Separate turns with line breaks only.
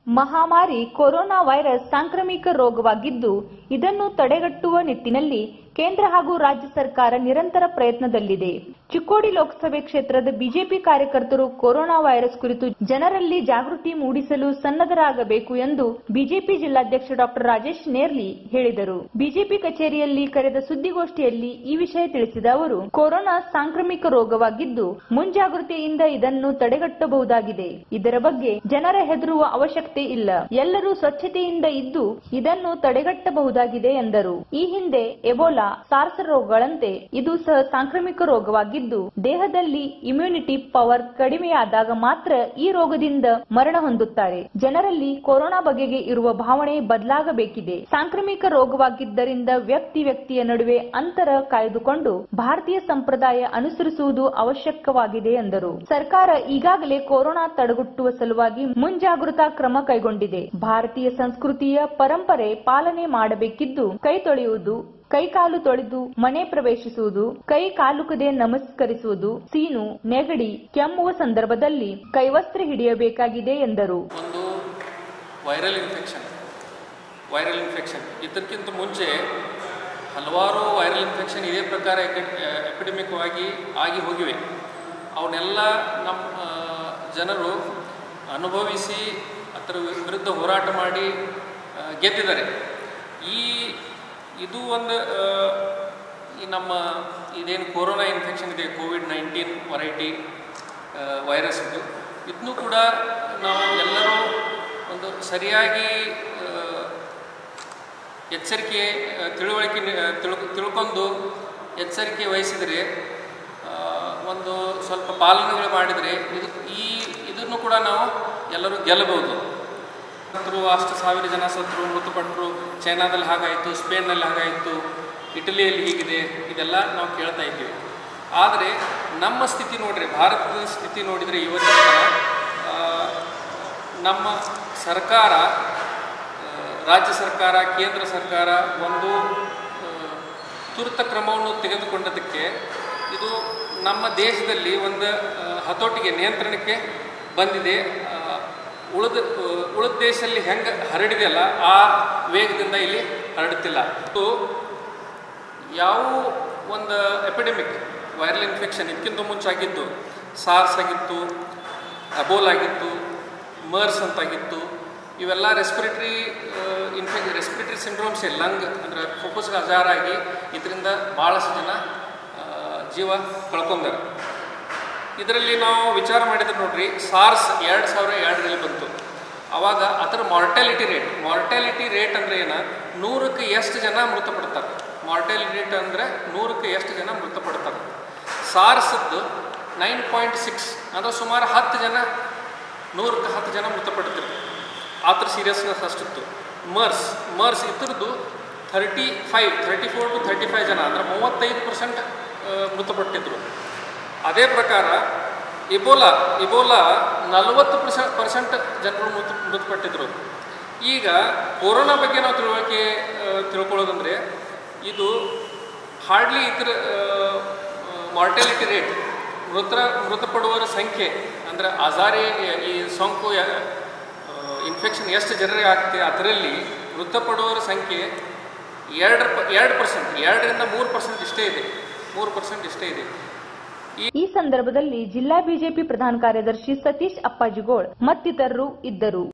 ಮಹಾಮಾರಿ corona virus ಸಾಂಕ್ರಾಮಿಕ ರೋಗವಾಗಿದ್ದು, ಇದನ್ನು ತಡೆಗಟ್ಟುವ ನಿಟ್ಟಿನಲ್ಲಿ ಕೇಂದ್ರ ಹಾಗೂ ರಾಜ್ಯ ಸರ್ಕಾರ ನಿರಂತರ ಪ್ರಯತ್ನದಲ್ಲಿದೆ. ಚಿಕ್ಕೋಡಿ ಲೋಕಸಭೆ ಕ್ಷೇತ್ರದ ಬಿಜೆಪಿ ಕಾರ್ಯಕರ್ತರು ಕೊರೋನಾ ವೈರಸ್ ಕುರಿತು ಜನರಲ್ಲಿ ಜಾಗೃತಿ ಮೂಡಿಸಲು ಸನ್ನದ್ಧರಾಗಬೇಕು ಎಂದು ಬಿಜೆಪಿ ಜಿಲ್ಲಾಧ್ಯಕ್ಷ ಡಾ ರಾಜೇಶ್ ನೇರ್ಲಿ ಹೇಳಿದರು. ಬಿಜೆಪಿ ಕಚೇರಿಯಲ್ಲಿ ಕರೆದ ಸುದ್ದಿಗೋಷ್ಠಿಯಲ್ಲಿ ಈ ವಿಷಯ ತಿಳಿಸಿದ ಅವರು, ಕೊರೋನಾ ಸಾಂಕ್ರಾಮಿಕ ರೋಗವಾಗಿದ್ದು, ಮುಂಜಾಗೃತಿಯಿಂದ ಇದನ್ನು ತಡೆಗಟ್ಟಬಹುದಾಗಿದೆ. ಇದರ ಬಗ್ಗೆ ಜನರ ಹೆದರುವ ಅವಶ್ಯಕತೆ ಇಲ್ಲ. ಎಲ್ಲರೂ ಸ್ವಚ್ಛತೆಯಿಂದ ಇದ್ದು ಇದನ್ನು ತಡೆಗಟ್ಟಬಹುದಾಗಿದೆ ಎಂದರು. ಈ ಹಿಂದೆ ಎಬೋಲಾ, ಸಾರ್ಸ್ ರೋಗಗಳಂತೆ ಇದು ಸಹ ಸಾಂಕ್ರಾಮಿಕ ರೋಗವಾಗಿದ್ದು, ದೇಹದಲ್ಲಿ ಇಮ್ಯುನಿಟಿ ಪವರ್ ಕಡಿಮೆಯಾದಾಗ ಮಾತ್ರ ಈ ರೋಗದಿಂದ ಮರಣ ಹೊಂದುತ್ತಾರೆ. ಜನರಲ್ಲಿ ಕೊರೋನಾ ಬಗೆಗೆ ಇರುವ ಭಾವನೆ ಬದಲಾಗಬೇಕಿದೆ. ಸಾಂಕ್ರಾಮಿಕ ರೋಗವಾಗಿದ್ದರಿಂದ ವ್ಯಕ್ತಿಯ ನಡುವೆ ಅಂತರ ಕಾಯ್ದುಕೊಂಡು ಭಾರತೀಯ ಸಂಪ್ರದಾಯ ಅನುಸರಿಸುವುದು ಅವಶ್ಯಕವಾಗಿದೆ ಎಂದರು. ಸರ್ಕಾರ ಈಗಾಗಲೇ ಕೊರೋನಾ ತಡೆಗಟ್ಟುವ ಸಲುವಾಗಿ ಮುಂಜಾಗೃತಾ ಕ್ರಮ ಕೈಗೊಂಡಿದೆ. ಭಾರತೀಯ ಸಂಸ್ಕೃತಿಯ ಪರಂಪರೆ ಪಾಲನೆ ಮಾಡಬೇಕಿದ್ದು, ಕೈ ತೊಳೆಯುವುದು, ಕೈಕಾಲು ತೊಳೆದು ಮನೆ ಪ್ರವೇಶಿಸುವುದು, ಕೈ ಕಾಲುಕದೆ ನಮಸ್ಕರಿಸುವುದು, ಸೀನು, ನೆಗಡಿ, ಕೆಮ್ಮುವ ಸಂದರ್ಭದಲ್ಲಿ ಕೈವಸ್ತ್ರ ಹಿಡಿಯಬೇಕಾಗಿದೆ ಎಂದರು.
ಒಂದು ವೈರಲ್ ಇನ್ಫೆಕ್ಷನ್ ಇದಕ್ಕಿಂತ ಮುಂಚೆ ಹಲವಾರು ವೈರಲ್ ಇನ್ಫೆಕ್ಷನ್ ಇದೇ ಪ್ರಕಾರ ಎಪಿಡೆಮಿಕ್ ಆಗಿ ಹೋಗಿವೆ. ಅವನ್ನೆಲ್ಲ ನಮ್ಮ ಜನರು ಅನುಭವಿಸಿ ಅದರ ವಿರುದ್ಧ ಹೋರಾಟ ಮಾಡಿ ಗೆದ್ದಿದ್ದಾರೆ. ಇದು ಒಂದು ಈ ನಮ್ಮ ಇದೇನು ಕೊರೋನಾ ಇನ್ಫೆಕ್ಷನ್ ಇದೆ, ಕೋವಿಡ್-19 ವೆರೈಟಿ ವೈರಸ್ ಇದನ್ನು ಕೂಡ ನಾವು ಎಲ್ಲರೂ ಒಂದು ಸರಿಯಾಗಿ ಎಚ್ಚರಿಕೆ ತಿಳ್ಕೊಂಡು ಎಚ್ಚರಿಕೆ ವಹಿಸಿದರೆ, ಒಂದು ಸ್ವಲ್ಪ ಪಾಲನೆಗಳು ಮಾಡಿದರೆ ಇದನ್ನು ಕೂಡ ನಾವು ಎಲ್ಲರೂ ಗೆಲ್ಲಬಹುದು. ಅಷ್ಟು ಸಾವಿರ ಜನ ಸತ್ರು, ಮೃತಪಟ್ಟರು. ಚೈನಾದಲ್ಲಿ ಹಾಗಾಯಿತು, ಸ್ಪೇನ್ನಲ್ಲಿ ಹಾಗಾಯಿತು, ಇಟಲಿಯಲ್ಲಿ ಹೀಗಿದೆ, ಇದೆಲ್ಲ ನಾವು ಕೇಳ್ತಾ ಇದ್ದೀವಿ. ಆದರೆ ನಮ್ಮ ಸ್ಥಿತಿ ನೋಡ್ರಿ, ಭಾರತದ ಸ್ಥಿತಿ ನೋಡಿದರೆ ಇವತ್ತಿನ ನಮ್ಮ ಸರ್ಕಾರ, ರಾಜ್ಯ ಸರ್ಕಾರ, ಕೇಂದ್ರ ಸರ್ಕಾರ ಒಂದು ತುರ್ತ ಕ್ರಮವನ್ನು ತೆಗೆದುಕೊಂಡದಕ್ಕೆ ಇದು ನಮ್ಮ ದೇಶದಲ್ಲಿ ಒಂದು ಹತೋಟಿಗೆ, ನಿಯಂತ್ರಣಕ್ಕೆ ಬಂದಿದೆ. ಉಳಿದ ದೇಶದಲ್ಲಿ ಹೆಂಗೆ ಹರಡಿದೆಯಲ್ಲ ಆ ವೇಗದಿಂದ ಇಲ್ಲಿ ಹರಡುತ್ತಿಲ್ಲ. ಯಾವ ಒಂದು ಎಪಿಡೆಮಿಕ್ ವೈರಲ್ ಇನ್ಫೆಕ್ಷನ್ ಇದಕ್ಕಿಂತ ಮುಂಚೆ ಆಗಿದ್ದು, ಸಾರ್ಸ್ ಆಗಿತ್ತು, ಎಬೋಲಾ ಆಗಿತ್ತು, ಮರ್ಸ್ ಅಂತಾಗಿತ್ತು. ಇವೆಲ್ಲ ರೆಸ್ಪಿರೇಟರಿ ಸಿಂಡ್ರೋಮ್ಸ್, ಲಂಗ್ ಅಂದರೆ ಫುಫುಸ್ಗೆ ಅಜಾರಾಗಿ ಇದರಿಂದ ಭಾಳಷ್ಟು ಜನ ಜೀವ ಕಳ್ಕೊಂಡಾರೆ. ಇದರಲ್ಲಿ ನಾವು ವಿಚಾರ ಮಾಡಿದ್ರೆ ನೋಡ್ರಿ, ಸಾರ್ಸ್ 2002ರಲ್ಲಿ ಬಂತು. ಆವಾಗ ಅದರ ಮಾರ್ಟಾಲಿಟಿ ರೇಟ್ ಅಂದರೆ ಏನು, 100ಕ್ಕೆ ಎಷ್ಟು ಜನ ಮೃತಪಡ್ತಾರೆ. ಮಾರ್ಟಾಲಿಟಿ ರೇಟ್ ಅಂದರೆ 100ಕ್ಕೆ ಎಷ್ಟು ಜನ ಮೃತಪಡ್ತಾರೆ. ಸಾರ್ಸದ್ದು 9.6 ಅಂದರೆ ಸುಮಾರು 10 ಜನ, 100ಕ್ಕೆ 10 ಜನ ಮೃತಪಡ್ತಿದ್ರು. ಅದ್ರ ಸೀರಿಯಸ್ನೆಸ್ ಅಷ್ಟಿತ್ತು. ಮರ್ಸ್ ಇದ್ರದ್ದು 34 to 35 ಜನ ಅಂದರೆ 35% ಮೃತಪಟ್ಟಿದ್ರು. ಅದೇ ಪ್ರಕಾರ ಇಬೋಲಾ 40% ಜನರು ಮೃತಪಟ್ಟಿದ್ರು. ಈಗ ಕೊರೋನಾ ಬಗ್ಗೆ ನಾವು ತಿಳ್ಕೊಳ್ಳೋದಂದರೆ, ಇದು ಹಾರ್ಡ್ಲಿ ಇದರ ಮಾರ್ಟಾಲಿಟಿ ರೇಟ್, ಮೃತಪಡುವವರ ಸಂಖ್ಯೆ ಅಂದರೆ ಈ ಸೋಂಕು ಇನ್ಫೆಕ್ಷನ್ ಎಷ್ಟು ಜನರಿಗೆ ಆಗ್ತದೆ ಅದರಲ್ಲಿ ಮೃತಪಡುವವರ ಸಂಖ್ಯೆ 2%ರಿಂದ 3% ಇಷ್ಟೇ ಇದೆ. 3% ಇಷ್ಟೇ ಇದೆ.
ಈ ಸಂದರ್ಭದಲ್ಲಿ ಜಿಲ್ಲಾ ಬಿಜೆಪಿ ಪ್ರಧಾನ ಕಾರ್ಯದರ್ಶಿ ಸತೀಶ್ ಅಪ್ಪಾಜಿಗೋಳ್ ಮತ್ತಿತರರು ಇದ್ದರು.